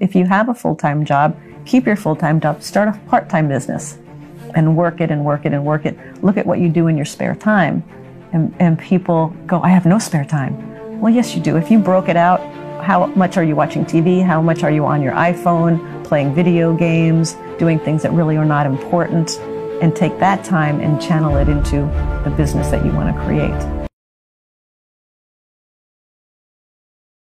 If you have a full-time job, keep your full-time job, start a part-time business and work it and work it and work it. Look at what you do in your spare time. And people go, I have no spare time. Well, yes, you do. If you broke it out, how much are you watching TV? How much are you on your iPhone, playing video games, doing things that really are not important? And take that time and channel it into the business that you want to create.